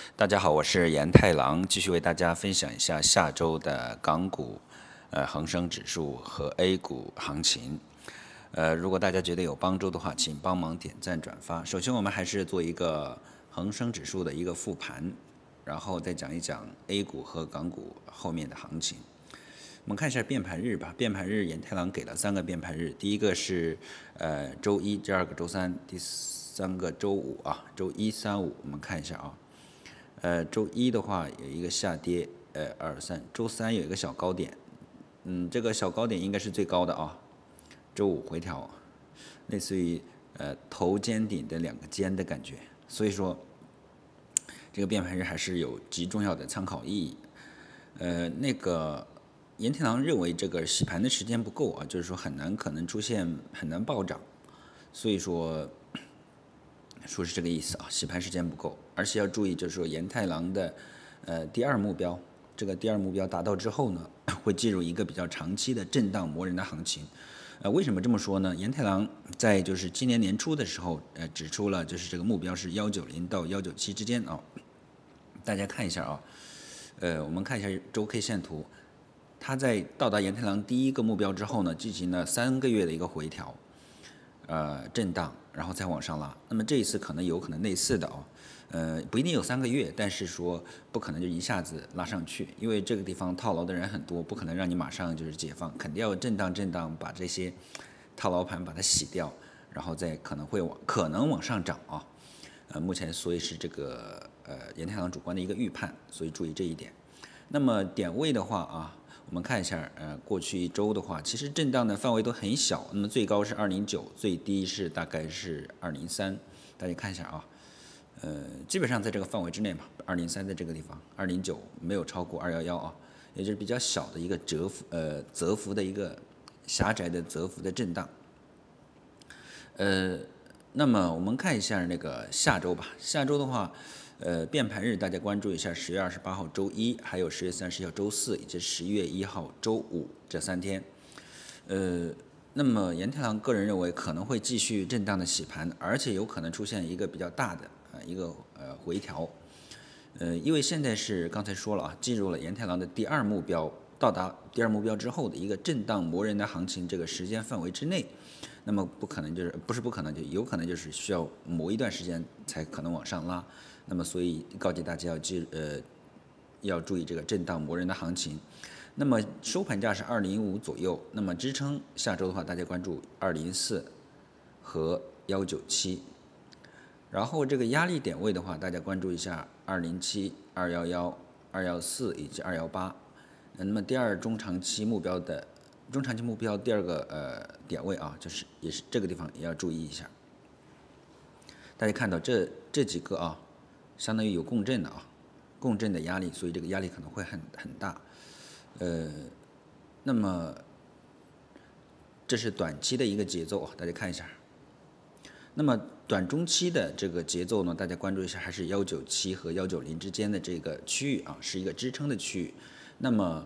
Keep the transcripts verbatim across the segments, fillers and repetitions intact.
大家好，我是严太郎，继续为大家分享一下下周的港股、呃恒生指数和 A 股行情。呃，如果大家觉得有帮助的话，请帮忙点赞转发。首先，我们还是做一个恒生指数的一个复盘，然后再讲一讲 A 股和港股后面的行情。我们看一下变盘日吧。变盘日，严太郎给了三个变盘日，第一个是呃周一，第二个周三，第三个周五啊，周一、三、五，我们看一下啊。呃，周一的话有一个下跌，呃，二三，周三有一个小高点，嗯，这个小高点应该是最高的啊。周五回调，类似于呃头肩顶的两个尖的感觉，所以说这个变盘日还是有极重要的参考意义。呃，那个严天郎认为这个洗盘的时间不够啊，就是说很难可能出现很难暴涨，所以说。说是这个意思啊，洗盘时间不够，而且要注意，就是说严太郎的呃第二目标，这个第二目标达到之后呢，会进入一个比较长期的震荡磨人的行情。呃，为什么这么说呢？严太郎在就是今年年初的时候，呃，指出了就是这个目标是幺九零到幺九七之间啊。大家看一下啊，呃，我们看一下周 K 线图，它在到达严太郎第一个目标之后呢，进行了三个月的一个回调。呃，震荡，然后再往上拉。那么这一次可能有可能类似的哦，呃，不一定有三个月，但是说不可能就一下子拉上去，因为这个地方套牢的人很多，不可能让你马上就是解放，肯定要震荡震荡，把这些套牢盘把它洗掉，然后再可能会往可能往上涨啊。呃，目前所以是这个呃严太郎主观的一个预判，所以注意这一点。那么点位的话啊。我们看一下，呃，过去一周的话，其实震荡的范围都很小，那么最高是二零九，最低是大概是二零三，大家看一下啊，呃，基本上在这个范围之内嘛，二零三在这个地方，二零九没有超过二一一啊，也就是比较小的一个折幅，呃，折幅的一个狭窄的折幅的震荡。呃，那么我们看一下那个下周吧，下周的话。呃，变盘日大家关注一下，十月二十八号周一，还有十月三十号周四，以及十一月一号周五这三天。呃，那么严太郎个人认为可能会继续震荡的洗盘，而且有可能出现一个比较大的呃一个呃回调。呃，因为现在是刚才说了啊，进入了严太郎的第二目标，到达第二目标之后的一个震荡磨人的行情这个时间范围之内。那么不可能就是不是不可能，就有可能就是需要磨一段时间才可能往上拉。那么所以告诫大家要记呃要注意这个震荡磨人的行情。那么收盘价是二零五左右，那么支撑下周的话，大家关注二零四和幺九七。然后这个压力点位的话，大家关注一下二零七、二一一、二一四以及二一八。那么第二中长期目标的中长期目标第二个呃点位啊，就是也是这个地方也要注意一下。大家看到这这几个啊。相当于有共振的啊，共振的压力，所以这个压力可能会很很大。呃，那么这是短期的一个节奏啊，大家看一下。那么短中期的这个节奏呢，大家关注一下，还是幺九七和幺九零之间的这个区域啊，是一个支撑的区域。那么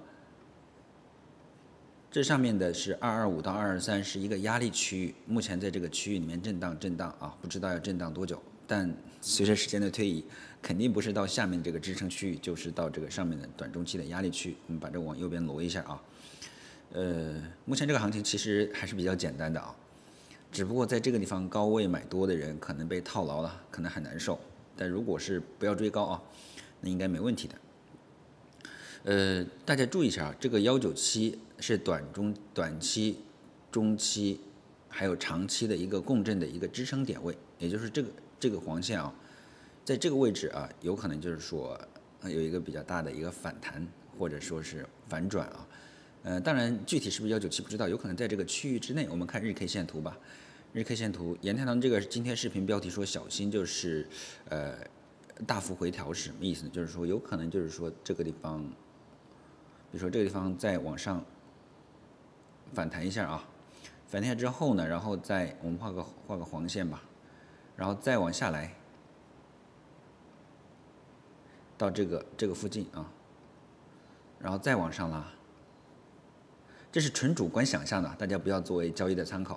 这上面的是二二五到二二三是一个压力区域，目前在这个区域里面震荡震荡啊，不知道要震荡多久。但随着时间的推移，肯定不是到下面这个支撑区域，就是到这个上面的短中期的压力区。我们把这个往右边挪一下啊。呃，目前这个行情其实还是比较简单的啊，只不过在这个地方高位买多的人可能被套牢了，可能很难受。但如果是不要追高啊，那应该没问题的。呃，大家注意一下啊，这个幺九七是短中短期、中期还有长期的一个共振的一个支撑点位，也就是这个。这个黄线啊，在这个位置啊，有可能就是说有一个比较大的一个反弹，或者说是反转啊。呃，当然具体是不是幺九七不知道，有可能在这个区域之内。我们看日 K 线图吧，日 K 线图，严太郎这个今天视频标题说小心就是呃大幅回调是什么意思呢？就是说有可能就是说这个地方，比如说这个地方再往上反弹一下啊，反弹一下之后呢，然后再我们画个画个黄线吧。然后再往下来，到这个这个附近啊，然后再往上拉，这是纯主观想象的，大家不要作为交易的参考，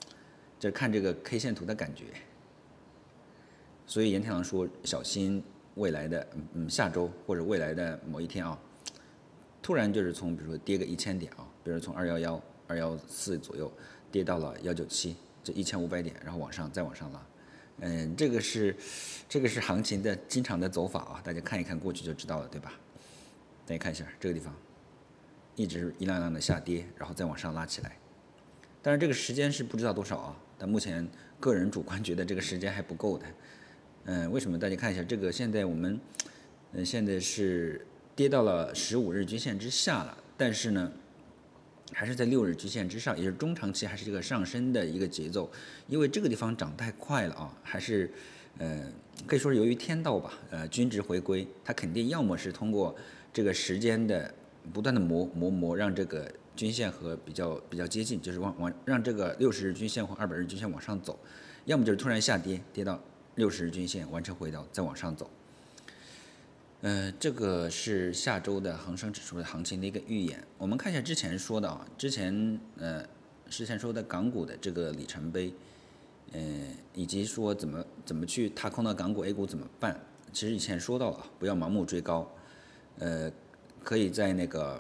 这看这个 K 线图的感觉。所以严太郎说小心未来的嗯嗯下周或者未来的某一天啊，突然就是从比如说跌个一千点啊，比如从二幺幺、二幺四左右跌到了幺九七，这一千五百点，然后往上再往上拉。嗯，这个是这个是行情的经常的走法啊，大家看一看过去就知道了，对吧？大家看一下这个地方，一直一浪浪的下跌，然后再往上拉起来。当然这个时间是不知道多少啊，但目前个人主观觉得这个时间还不够的。嗯，为什么？大家看一下这个，现在我们，嗯，现在是跌到了十五日均线之下了，但是呢，还是在六日均线之上，也就是中长期还是一个上升的一个节奏。因为这个地方涨太快了啊，还是，呃，可以说是由于天道吧，呃，均值回归，它肯定要么是通过这个时间的不断的磨磨磨，让这个均线和比较比较接近，就是往往让这个六十日均线或二百日均线往上走，要么就是突然下跌，跌到六十日均线完成回调再往上走。呃，这个是下周的恒生指数的行情的一个预演。我们看一下之前说的啊，之前呃之前说的港股的这个里程碑，呃，以及说怎么怎么去踏空到港股 A 股怎么办？其实以前说到了，不要盲目追高，呃，可以在那个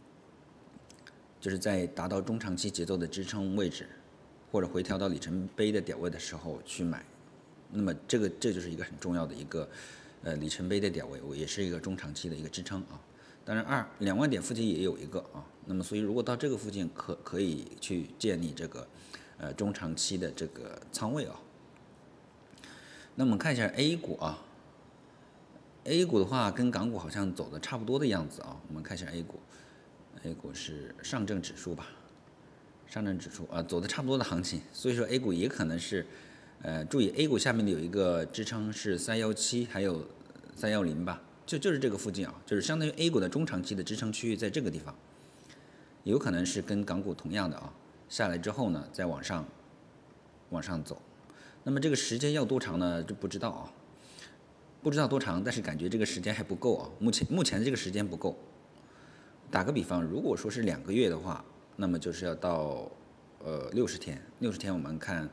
就是在达到中长期节奏的支撑位置，或者回调到里程碑的点位的时候去买。那么这个这就是一个很重要的一个呃里程碑的点位，也是一个中长期的一个支撑啊。当然二两万点附近也有一个啊。那么所以如果到这个附近可可以去建立这个呃中长期的这个仓位啊。那我们看一下 A 股啊 ，A 股的话跟港股好像走的差不多的样子啊。我们看一下 A 股 ，A 股是上证指数吧，上证指数啊走的差不多的行情，所以说 A 股也可能是。呃，注意 A 股下面的有一个支撑是三幺七，还有三幺零吧，就就是这个附近啊，就是相当于 A 股的中长期的支撑区域在这个地方，有可能是跟港股同样的啊，下来之后呢再往上往上走，那么这个时间要多长呢？就不知道啊，不知道多长，但是感觉这个时间还不够啊，目前目前这个时间不够。打个比方，如果说是两个月的话，那么就是要到呃六十天，六十天我们看。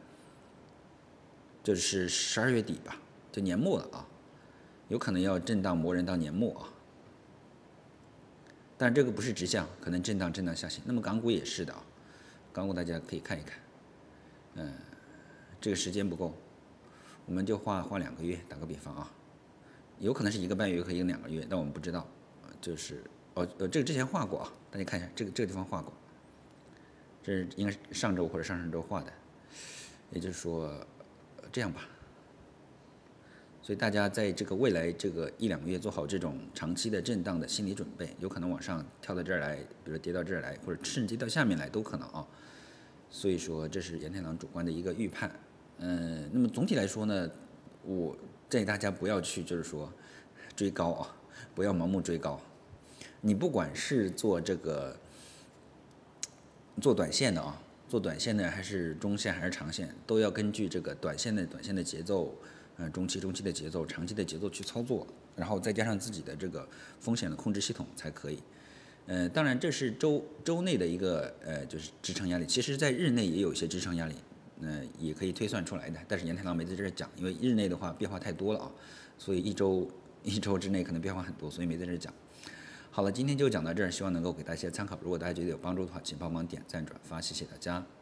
就是十二月底吧，就年末了啊，有可能要震荡磨人到年末啊。但这个不是直向，可能震荡震荡下行。那么港股也是的啊，港股大家可以看一看，嗯，这个时间不够，我们就画画两个月，打个比方啊，有可能是一个半月，有可能两个月，但我们不知道，就是哦呃这个之前画过啊，大家看一下这个这个地方画过，这是应该是上周或者上上周画的，也就是说。这样吧，所以大家在这个未来这个一两个月做好这种长期的震荡的心理准备，有可能往上跳到这儿来，比如跌到这儿来，或者甚至跌到下面来都可能啊。所以说这是岩太郎主观的一个预判。嗯，那么总体来说呢，我建议大家不要去就是说追高啊，不要盲目追高。你不管是做这个做短线的啊。做短线的还是中线还是长线，都要根据这个短线的短线的节奏，呃，中期中期的节奏，长期的节奏去操作，然后再加上自己的这个风险的控制系统才可以。呃，当然这是周周内的一个呃就是支撑压力，其实在日内也有一些支撑压力，呃也可以推算出来的，但是岩太郎没在这儿讲，因为日内的话变化太多了啊，所以一周一周之内可能变化很多，所以没在这儿讲。好了，今天就讲到这儿，希望能够给大家参考。如果大家觉得有帮助的话，请帮忙点赞转发，谢谢大家。